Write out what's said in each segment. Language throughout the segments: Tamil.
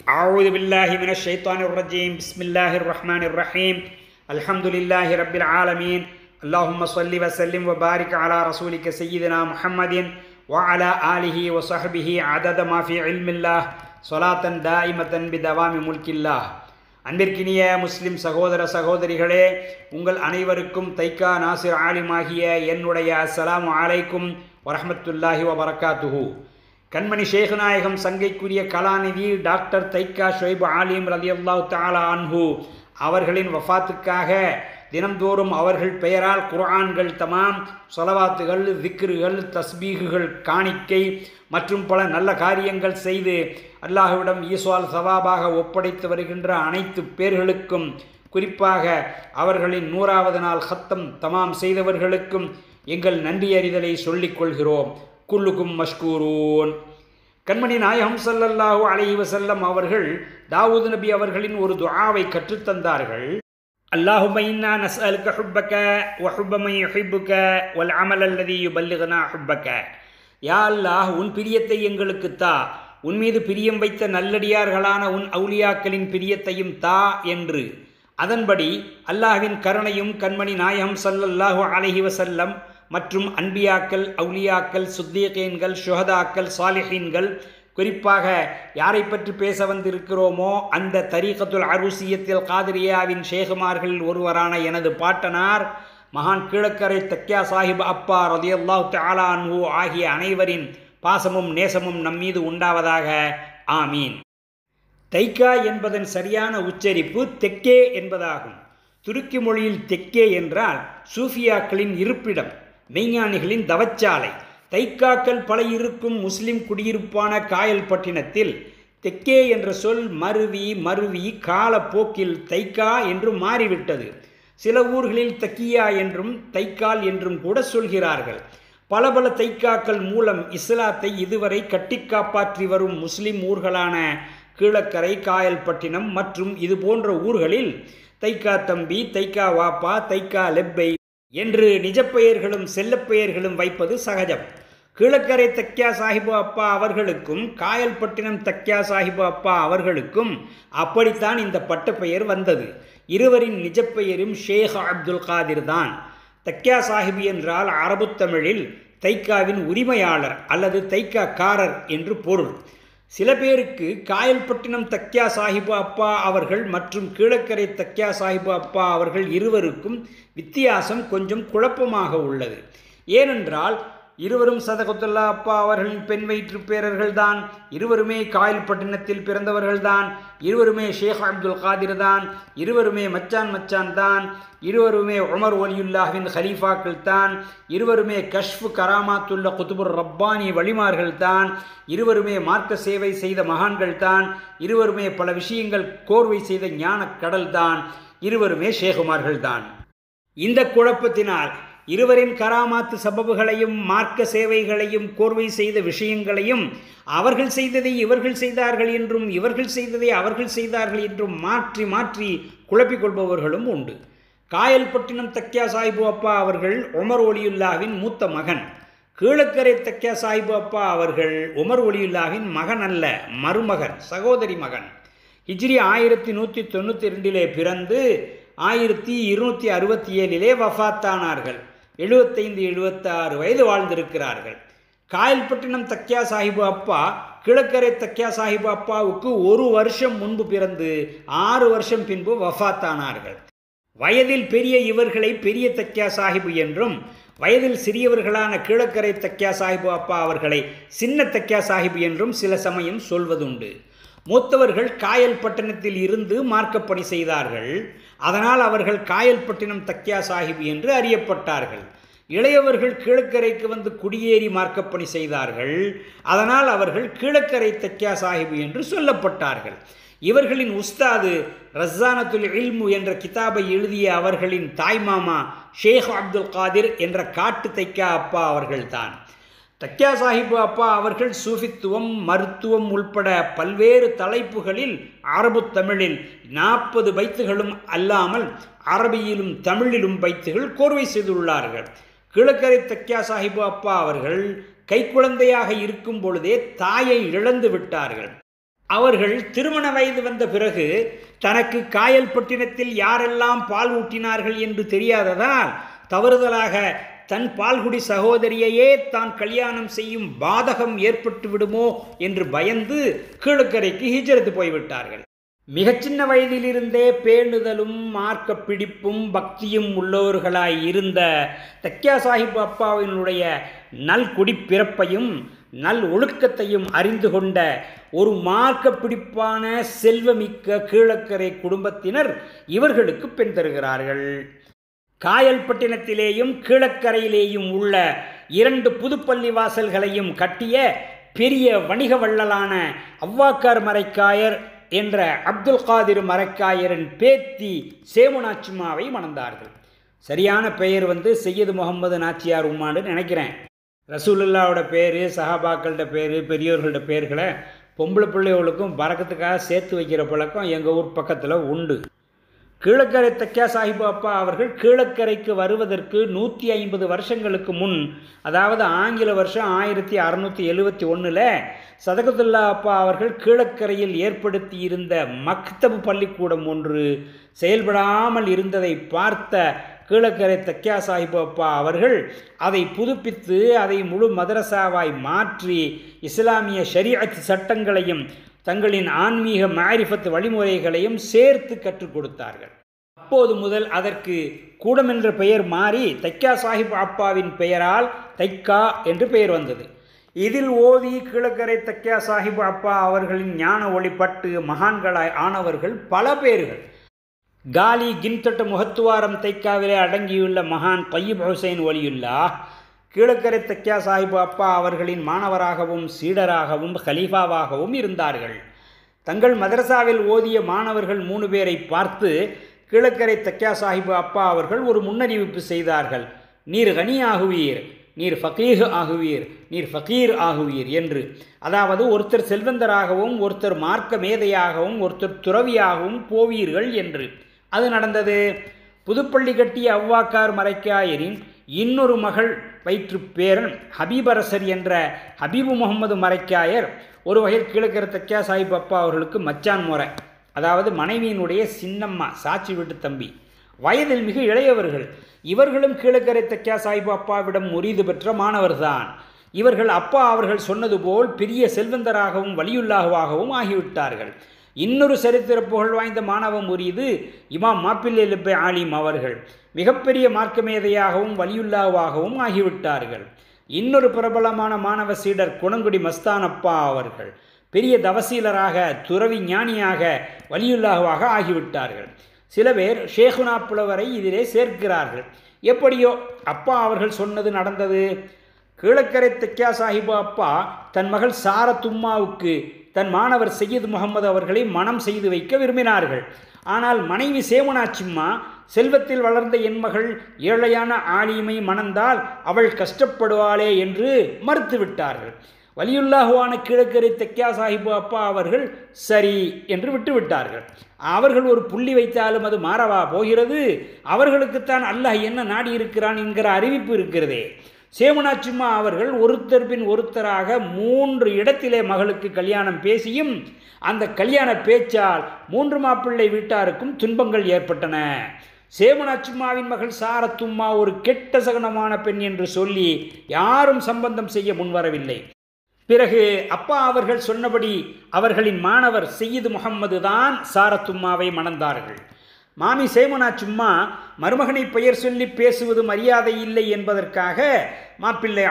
أعوذ بالله من الشيطان الرجيم بسم الله الرحمن الرحيم الحمد لله رب العالمين اللهم صل وسلم وبارك على رسولك سيدنا محمد وعلى آله وصحبه عدد ما في علم الله صلاة دائمة بدوام ملك الله. அன்பிற்கினிய முஸ்லிம் சகோதர சகோதரிகளே, உங்கள் அனைவருக்கும் தைக்கா நாசிர் ஆலிமாகிய என்னுடைய அஸ்ஸலாமு அலைக்கும் வரஹ்மத்துல்லாஹி வபரகாத்துஹு. கண்மணி ஷேகுநாயகம் சங்கைக்குரிய கலாநிதி டாக்டர் தைக்கா ஷுவைப் ஆலிம் ரலியல்லாஹு தஆலா அன்ஹு அவர்களின் வஃபாத்துக்காக தினந்தோறும் அவர்கள் பெயரால் குர்ஆன்கள் தமாம், ஸலவாத்துகள், திக்ருகள், தஸ்பீகுகள், காணிக்கை மற்றும் பல நல்ல காரியங்கள் செய்து அல்லாஹ்விடம் ஈஸ்வால் சவாபாக ஒப்படைத்து வருகின்ற அனைத்து பேர்களுக்கும், குறிப்பாக அவர்களின் 100வது நாள் ஹத்தம் தமாம் செய்தவர்களுக்கும் எங்கள் நன்றி அறிதலை சொல்லிக் கொள்கிறோம். குல்லுக்கும் மஷ்கூரூன். கண்மணி நாயகம் ஸல்லல்லாஹு அலைஹி வஸல்லம் அவர்கள் தாவூத் நபி அவர்களின் ஒரு துஆவை கற்றுத்தந்தார்கள். அல்லாஹும்ம இன்னா நஸ்அலுக ஹுப்பக வ ஹுப்ப மன் யுஹிப்புக வல் அமல் அல்லதி யுபல்லிகுனா ஹுப்பக. யா அல்லாஹ், உன் பிரியத்தை எங்களுக்கு தா, உன் மீது பிரியம் வைத்த நல்லடியார்களான உன் அவுலியாக்களின் பிரியத்தையும் தா என்று. அதன்படி அல்லாஹ்வின் கருணையும் கண்மணி நாயகம் ஸல்லல்லாஹு அலைஹி வஸல்லம் மற்றும் அன்பியாக்கள், அவுலியாக்கள், சுத்தீகீன்கள், ஷுஹதாக்கள், சாலிஹீன்கள், குறிப்பாக யாரை பற்றி பேச வந்திருக்கிறோமோ அந்த தரீகத்துல் அரூசியத்தில் காதிரியாவின் ஷேகுமார்களில் ஒருவரான எனது பாட்டனார் மகான் கீழக்கரை தக்கியா சாஹிப் அப்பா ரலியல்லாஹு தஆலா அன்ஹு ஆகிய அனைவரின் பாசமும் நேசமும் நம்மீது உண்டாவதாக. ஆமீன். தைக்கா என்பதன் சரியான உச்சரிப்பு தெக்கே என்பதாகும். துருக்கி மொழியில் தெக்கே என்றால் சூஃபியாக்களின் இருப்பிடம், மெய்ஞானிகளின் தவச்சாலை. தைக்காக்கள் பல இருக்கும் முஸ்லிம் குடியிருப்பான காயல்பட்டினத்தில் தெக்கே என்ற சொல் மருவி காலப்போக்கில் தைக்கா என்று மாறிவிட்டது. சில ஊர்களில் தக்கியா என்றும் தைக்கால் என்றும் கூட சொல்கிறார்கள். பல தைக்காக்கள் மூலம் இஸ்லாத்தை இதுவரை கட்டி காப்பாற்றி வரும் முஸ்லிம் ஊர்களான கீழக்கரை, காயல்பட்டினம் மற்றும் இது போன்ற ஊர்களில் தைக்கா தம்பி, தைக்கா வாப்பா, தைக்கா லெப்பை என்று நிஜப்பெயர்களும் செல்லப்பெயர்களும் வைப்பது சகஜம். கீழக்கரை தக்கியா சாஹிபு அப்பா அவர்களுக்கும் காயல்பட்டினம் தக்கியா சாஹிபு அப்பா அவர்களுக்கும் அப்படித்தான் இந்த பட்டப்பெயர் வந்தது. இருவரின் நிஜப்பெயரும் ஷேக் அப்துல் காதிர் தான். தக்கியா சாஹிபு என்றால் அரபு தமிழில் தைக்காவின் உரிமையாளர் அல்லது தைக்காக்காரர் என்று பொருள். சில பேருக்கு காயல்பட்டினம் தக்கியா சாஹிபு அப்பா அவர்கள் மற்றும் கீழக்கரை தக்கியா சாஹிபு அப்பா அவர்கள் இருவருக்கும் வித்தியாசம் கொஞ்சம் குழப்பமாக உள்ளது. ஏனென்றால் இருவரும் சதகத்துல்லா அப்பா அவர்களின் பெண் வயிற்று பேரர்கள் தான், இருவருமே காயல்பட்டினத்தில் பிறந்தவர்கள்தான், இருவருமே ஷேக் அப்துல் காதிர் தான், இருவருமே மச்சான் தான், இருவருமே உமர் வலியுல்லாஹ்வின் ஹலீஃபாக்கள் தான், இருவருமே கஷ்ஃப் கராமாத்துள்ள குதுபுர் ரப்பானி வழிமார்கள் தான், இருவருமே மார்க்க சேவை செய்த மகான்கள் தான், இருவருமே பல விஷயங்கள் கோர்வை செய்த ஞான கடல் தான், இருவருமே ஷேகுமார்கள் தான். இந்த குழப்பத்தினால் இருவரின் கராமாத்து சபபுகளையும் மார்க்க சேவைகளையும் கோர்வை செய்த விஷயங்களையும் அவர்கள் செய்ததை இவர்கள் செய்தார்கள் என்றும் இவர்கள் செய்ததை அவர்கள் செய்தார்கள் என்றும் மாற்றி குழப்பிக் கொள்பவர்களும் உண்டு. காயல்பட்டினம் தக்கியா சாஹிபு அப்பா அவர்கள் உமர் ஒலியுல்லாவின் மூத்த மகன். கீழக்கரை தக்கியா சாஹிபு அப்பா அவர்கள் உமர் ஒலியுல்லாவின் மகன் அல்ல, மருமகன், சகோதரி மகன். ஹிஜ்ரி 1192 பிறந்து 1267 வஃபாத்தானார்கள். 75-76 வயது வாழ்ந்திருக்கிறார்கள். காயல்பட்டினம் தக்கியா சாஹிபு அப்பா கிழக்கரை தக்கியா சாஹிபு அப்பாவுக்கு 1 வருஷம் முன்பு பிறந்து 6 வருஷம் பின்பு வஃபாத்தானார்கள். வயதில் பெரிய இவர்களை பெரிய தக்கியா சாஹிபு என்றும், வயதில் சிறியவர்களான கீழக்கரை தக்கியா சாஹிபு அப்பா அவர்களை சின்ன தக்கியா சாஹிபு என்றும் சில சமயம் சொல்வதுண்டு. மூத்தவர்கள் காயல்பட்டினத்தில் இருந்து மார்க்கப்பணி செய்தார்கள். அதனால் அவர்கள் காயல்பட்டினம் தக்கியா சாஹிப் என்று அறியப்பட்டார்கள். இளையவர்கள் கீழக்கரைக்கு வந்து குடியேறி மார்க்கப்பணி செய்தார்கள். அதனால் அவர்கள் கீழக்கரை தக்கியா சாஹிப் என்று சொல்லப்பட்டார்கள். இவர்களின் உஸ்தாது ரஸ்ஸானத்துல் இல்மு என்ற கிதாபை எழுதிய அவர்களின் தாய்மாமா ஷேக் அப்துல் காதிர் என்ற காட்டு தைக்கா அப்பா அவர்கள்தான். தக்கியா சாஹிபு அப்பா அவர்கள் சூஃபித்துவம், மருத்துவம் உள்பட பல்வேறு தலைப்புகளில் அரபு தமிழில் 40 பைத்துகளும் அல்லாமல் அரபியிலும் தமிழிலும் பைத்துகள் கோர்வை செய்துள்ளார்கள். கீழக்கரை தக்கியா சாஹிபு அப்பா அவர்கள் கைக்குழந்தையாக இருக்கும் பொழுதே தாயை இழந்து விட்டார்கள். அவர்கள் திருமண வயது வந்த பிறகு தனக்கு காயல்பட்டினத்தில் யாரெல்லாம் பால் ஊட்டினார்கள் என்று தெரியாததால் தவறுதலாக தன் பால்குடி சகோதரியையே தான் கல்யாணம் செய்யும் பாதகம் ஏற்பட்டு விடுமோ என்று பயந்து கீழக்கரைக்கு ஹிஜ்ரத்து போய்விட்டார்கள். மிகச் சின்ன வயதிலிருந்தே பேணுதலும் மார்க்க பிடிப்பும் பக்தியும் உள்ளவர்களாய் இருந்த தக்கியா சாஹிப் அப்பாவினுடைய நல்குடிப்பிறப்பையும் நல் ஒழுக்கத்தையும் அறிந்து கொண்ட ஒரு மார்க்க பிடிப்பான செல்வமிக்க கீழக்கரை குடும்பத்தினர் இவர்களுக்கு பெண் தருகிறார்கள். காயல்பட்டினத்திலேயும் கீழக்கரையிலேயும் உள்ள 2 புதுப்பள்ளி வாசல்களையும் கட்டிய பெரிய வணிக வள்ளலான அவ்வாக்கார் மரைக்காயர் என்ற அப்துல் காதிர் மரைக்காயரின் பேத்தி சேமுனாச்சிமாவை மணந்தார்கள். சரியான பெயர் சையது முகமது நாச்சியார் உம்மான்னு நினைக்கிறேன். ரசூலுல்லாவோட பேர், சஹாபாக்கள்கிட்ட பேர், பெரியோர்களோட பேர்களை பொம்பளை பிள்ளைகளுக்கும் பறக்கத்துக்காக சேர்த்து வைக்கிற பழக்கம் எங்கள் ஊர் பக்கத்தில் உண்டு. கீழக்கரை தக்கியா சாஹிப் அப்பா அவர்கள் கீழக்கரைக்கு வருவதற்கு 150 வருஷங்களுக்கு முன், அதாவது ஆங்கில வருஷம் 1671 சதகத்துல்லா அப்பா அவர்கள் கீழக்கரையில் ஏற்படுத்தி இருந்த மக்தபு பள்ளிக்கூடம் ஒன்று செயல்படாமல் இருந்ததை பார்த்த கீழக்கரை தக்கியா சாஹிப் அப்பா அவர்கள் அதை புதுப்பித்து அதை முழு மதரசாவாய் மாற்றி இஸ்லாமிய ஷரீஅத் சட்டங்களையும் தங்களின் ஆன்மீக மாரிஃபத் வழிமுறைகளையும் சேர்த்து கற்றுக் கொடுத்தார்கள். அப்போது முதல் அதற்கு கூடம் என்ற பெயர் மாறி தக்கியா சாஹிப் அப்பாவின் பெயரால் தைக்கா என்று பெயர் வந்தது. இதில் ஓதி கீழக்கரை தக்கியா சாஹிப் அப்பா அவர்களின் ஞான ஒளிப்பட்டு மகான்களாய் ஆனவர்கள் பல பேர்கள். காலி கின்தட்டு முகத்துவாரம் தைக்காவிலே அடங்கியுள்ள மகான் தய்யிப் ஹுசைன் வலியுல்லா கீழக்கரை தக்கியா சாஹிப் அப்பா அவர்களின் மாணவராகவும் சீடராகவும் கலீஃபாவாகவும் இருந்தார்கள். தங்கள் மதரசாவில் ஓதிய மாணவர்கள் 3 பேரை பார்த்து கீழக்கரை தக்கியா சாஹிப் அப்பா அவர்கள் ஒரு முன்னறிவிப்பு செய்தார்கள். நீர் கனி ஆகுவீர், நீர் ஃபகீஹ் ஆகுவீர், நீர் ஃபகீர் ஆகுவீர் என்று. அதாவது ஒருத்தர் செல்வந்தராகவும் ஒருத்தர் மார்க்க மேதையாகவும் ஒருத்தர் துறவியாகவும் போவீர்கள் என்று. அது நடந்தது. புதுப்பள்ளி கட்டிய அவ்வாக்கார் மரைக்காயரின் இன்னொரு மகள் வயிற்று பேரன் ஹபீபரசர் என்ற ஹபீபு முகமது மரைக்காயர் ஒரு வகையில் கீழக்கரை தக்கியா சாஹிப் அப்பா அவர்களுக்கு மச்சான் முறை, அதாவது மனைவியினுடைய சின்னம்மா, சாட்சி வீட்டு தம்பி. வயதில் மிக இளையவர்கள். இவர்களும் கீழக்கரை தக்கியா சாஹிப் அப்பாவிடம் முரீது பெற்ற மாணவர்தான். இவர்கள் அப்பா அவர்கள் சொன்னது போல் பெரிய செல்வந்தராகவும் வலியுல்லாஹுவாகவும் ஆகிவிட்டார்கள். இன்னொரு சரித்திர புகழ் வாய்ந்த மாணவ முரீது இமாம் மாப்பிள்ளை லெப்பை ஆலிம் அவர்கள் மிகப்பெரிய மார்க்கமேதையாகவும் வலியுல்லாஹுவாகவும் ஆகிவிட்டார்கள். இன்னொரு பிரபலமான மாணவ சீடர் குணங்குடி மஸ்தான் அப்பா அவர்கள் பெரிய தவசீலராக துறவி ஞானியாக வலியுல்லாஹுவாக ஆகிவிட்டார்கள். சில பேர் ஷேகுனா புலவரை இதிலே சேர்க்கிறார்கள். எப்படியோ அப்பா அவர்கள் சொன்னது நடந்தது. கீழக்கரை தக்கியா சாஹிப் அப்பா தன் மகள் சாரத்தும்மாவுக்கு தன் மாணவர் சையது முகமது அவர்களை மனம் செய்து வைக்க விரும்பினார்கள். ஆனால் மனைவி சேமுனாச்சிம்மா செல்வத்தில் வளர்ந்த என் மகள் ஏழையான ஆலிமை மணந்தால் அவள் கஷ்டப்படுவாளே என்று மறுத்துவிட்டார்கள். வலியுல்லாஹுவான கீழக்கரை தக்கியா சாஹிப் அப்பா அவர்கள் சரி என்று விட்டுவிட்டார்கள். அவர்கள் ஒரு புள்ளி வைத்தாலும் அது மாறவா போகிறது? அவர்களுக்குத்தான் அல்லாஹ் என்ன நாடி இருக்கிறான் என்கிற அறிவிப்பு இருக்கிறதே. சேமுனாச்சிம்மா அவர்கள் ஒருத்தர் பின் ஒருத்தராக 3 இடத்திலே மகளுக்கு கல்யாணம் பேசியும் அந்த கல்யாண பேச்சால் 3 மாப்பிள்ளை வீட்டாருக்கும் துன்பங்கள் ஏற்பட்டன. சேமுனாச்சிம்மாவின் மகள் சாரத்தும்மா ஒரு கெட்ட சகனமான பெண் என்று சொல்லி யாரும் சம்பந்தம் செய்ய முன்வரவில்லை. பிறகு அப்பா அவர்கள் சொன்னபடி அவர்களின் மாணவர் சையது முகம்மது தான் சாரத்தும்மாவை மணந்தார்கள். மாமி சேமுனாச்சிம்மா மருமகனை பெயர் சொல்லி பேசுவது மரியாதை இல்லை என்பதற்காக மாப்பிள்ளை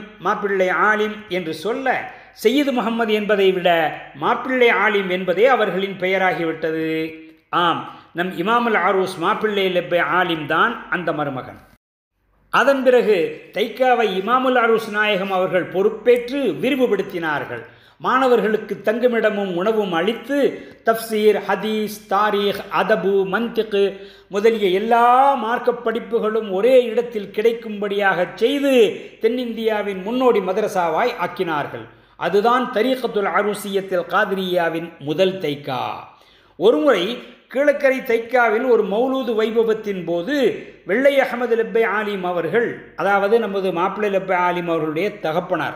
ஆலிம் என்று சொல்ல சையது முகம்மது என்பதை விட மாப்பிள்ளை ஆலிம் என்பதே அவர்களின் பெயராகிவிட்டது. ஆம், நம் இமாமுல் ஆரூஸ் மாப்பிள்ளை லெப்பை ஆலிம் தான் அந்த மருமகன். அதன் பிறகு தைக்காவை இமாமுல் ஆரூஸ் நாயகம் அவர்கள் பொறுப்பேற்று விரிவுபடுத்தினார்கள். மாணவர்களுக்கு தங்குமிடமும் உணவும் அளித்து தஃப்சீர், ஹதீஸ், தாரீக், அதபு, மந்திக் முதலிய எல்லா மார்க்க படிப்புகளும் ஒரே இடத்தில் கிடைக்கும்படியாக செய்து தென்னிந்தியாவின் முன்னோடி மதரசாவாய் ஆக்கினார்கள். அதுதான் தரீகத்துல் அரூசியத்தில் காதிரியாவின் முதல் தைக்கா. ஒருமுறை கீழக்கரை தைக்காவில் ஒரு மௌலூது வைபவத்தின் போது வெள்ளை அகமது லெப்பை ஆலிம் அவர்கள், அதாவது நமது மாப்பிள்ளை லெப்பை ஆலிம் அவர்களுடைய தகப்பனார்,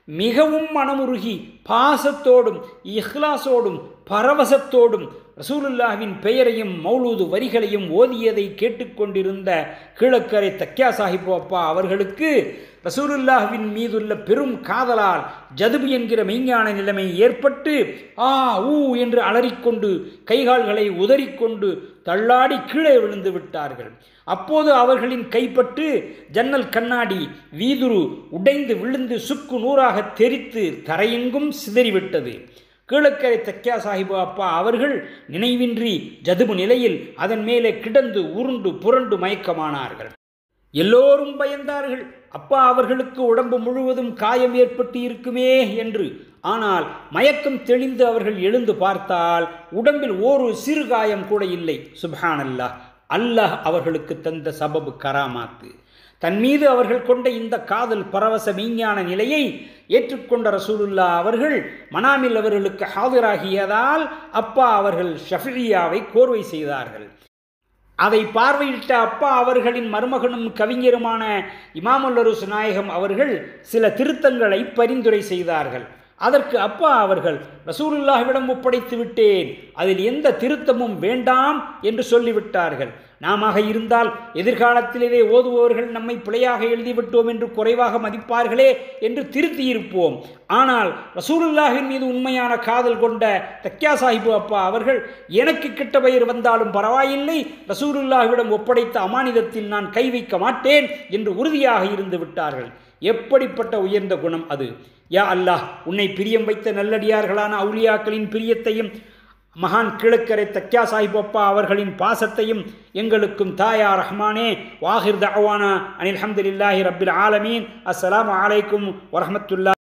மிகவும் மனமுருகி பாசத்தோடும் இஹ்லாசோடும் பரவசத்தோடும் ரசூலுல்லாஹ்வின் பெயரையும் மௌலூது வரிகளையும் ஓதியதை கேட்டுக்கொண்டிருந்த கீழக்கரை தக்கியா சாஹிப் அப்பா அவர்களுக்கு ரசூலுல்லாஹ்வின் மீதுள்ள பெரும் காதலால் ஜதுபு என்கிற மெய்ஞான நிலைமை ஏற்பட்டு ஆ ஊ என்று அலறிக்கொண்டு கைகால்களை உதறிக்கொண்டு தள்ளாடி கீழே விழுந்து விட்டார்கள். அப்போது அவர்களின் கைப்பட்டு ஜன்னல் கண்ணாடி வீதுரு உடைந்து விழுந்து சுக்கு நூறாக தெரித்து தரையெங்கும் சிதறிவிட்டது. கீழக்கரை தக்கியா சாஹிபு அப்பா அவர்கள் நினைவின்றி ஜதுபு நிலையில் அதன் மேலே கிடந்து உருண்டு புரண்டு மயக்கமானார்கள். எல்லோரும் பயந்தார்கள். அப்பா அவர்களுக்கு உடம்பு முழுவதும் காயம் ஏற்பட்டு இருக்குமே என்று. ஆனால் மயக்கம் தெளிந்து அவர்கள் எழுந்து பார்த்தால் உடம்பில் ஒரு சிறு காயம் கூட இல்லை. சுப்ஹானல்லாஹ், அல்லாஹ் அவர்களுக்கு தந்த சபபு கராமாத்து. தன் மீது அவர்கள் கொண்ட இந்த காதல் பரவச மெய்ஞான நிலையை ஏற்றுக்கொண்ட ரசூலுல்லாஹ் அவர்கள் மனாமில் அவர்களுக்கு ஹாதிராகியதால் அப்பா அவர்கள் ஷஃபியாவை கோர்வை செய்தார்கள். அதை பார்வையிட்ட அப்பா அவர்களின் மருமகனும் கவிஞருமான இமாமுல் அருஸ் நாயகம் அவர்கள் சில திருத்தங்களை பரிந்துரை செய்தார்கள். அதற்கு அப்பா அவர்கள் ரசூலுல்லாஹ்விடம் ஒப்படைத்து விட்டேன், அதில் எந்த திருத்தமும் வேண்டாம் என்று சொல்லிவிட்டார்கள். நாம இருந்தால் எதிர்காலத்திலே ஓதுபவர்கள் நம்மை பிழையாக எழுதிவிட்டோம் என்று குறைவாக மதிப்பார்களே என்று திருத்தியிருப்போம். ஆனால் ரசூலுல்லாஹின் மீது உண்மையான காதல் கொண்ட தக்கியா சாஹிபு அப்பா அவர்கள் எனக்கு கெட்ட பெயர் வந்தாலும் பரவாயில்லை, ரசூலுல்லாஹ்விடம் ஒப்படைத்த அமானிதத்தில் நான் கை வைக்க மாட்டேன் என்று உறுதியாக இருந்து விட்டார்கள். எப்படிப்பட்ட உயர்ந்த குணம் அது! யா அல்லாஹ், உன்னை பிரியம் வைத்த நல்லடியார்களான அவுலியாக்களின் பிரியத்தையும் மகான் கீழக்கரை தக்கியா சாஹிப் அப்பா அவர்களின் பாசத்தையும் எங்களுக்கும் தாயா ரஹ்மானே. வாஹிர் தஅவானா அனில் ஹம்துலில்லாஹி ரப்பில் ஆலமீன். அஸ்ஸலாமு அலைக்கும் வரஹ்மத்துல்லாஹி